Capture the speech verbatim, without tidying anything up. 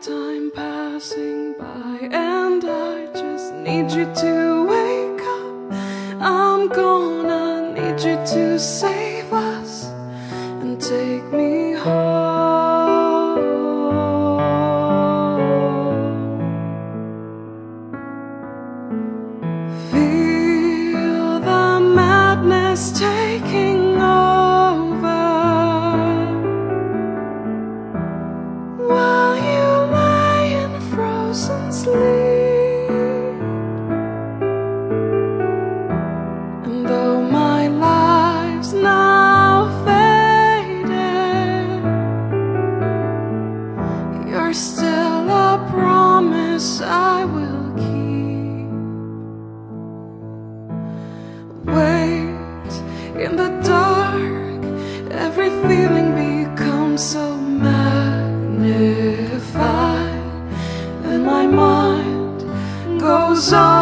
time passing by, and I just need you to wake up. I'm gonna need you to save us and take me home. Feel the madness taking over while you lay in frozen sleep. And though my life's now faded, you're still a promise I will keep. Wait in the dark, every feeling becomes so magnified, and my mind goes on